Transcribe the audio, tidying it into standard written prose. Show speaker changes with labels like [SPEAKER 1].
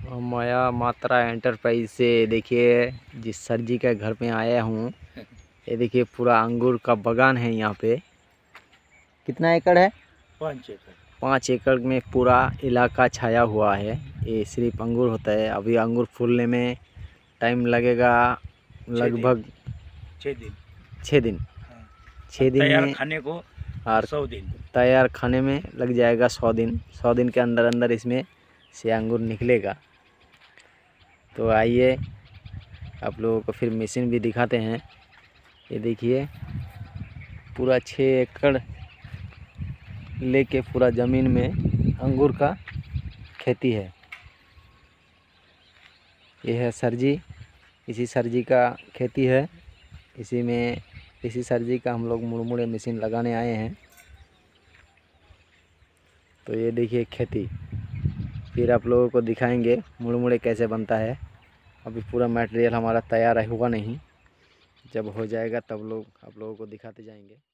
[SPEAKER 1] माया मात्रा एंटरप्राइज से देखिए जिस सर जी के घर पे आया हूँ, ये देखिए पूरा अंगूर का बागान है यहाँ पे। कितना एकड़ है?
[SPEAKER 2] 5 एकड़।
[SPEAKER 1] 5 एकड़ में पूरा इलाका छाया हुआ है। ये सिर्फ अंगूर होता है। अभी अंगूर फूलने में टाइम लगेगा लगभग
[SPEAKER 2] 6 दिन।
[SPEAKER 1] 6 दिन।
[SPEAKER 2] हाँ।
[SPEAKER 1] 6 दिन
[SPEAKER 2] तैयार
[SPEAKER 1] में
[SPEAKER 2] खाने को
[SPEAKER 1] और
[SPEAKER 2] 100 दिन।
[SPEAKER 1] तैयार खाने में लग जाएगा 100 दिन। 100 दिन के अंदर अंदर इसमें से अंगूर निकलेगा। तो आइए आप लोगों को फिर मशीन भी दिखाते हैं। ये देखिए पूरा 6 एकड़ लेके पूरा ज़मीन में अंगूर का खेती है। ये है सर जी, इसी सर जी का खेती है। इसी सर जी का हम लोग मुड़मुड़े मशीन लगाने आए हैं। तो ये देखिए खेती, फिर आप लोगों को दिखाएंगे मुड़मुड़े कैसे बनता है। अभी पूरा मटेरियल हमारा तैयार हुआ नहीं, जब हो जाएगा तब आप लोगों को दिखाते जाएंगे।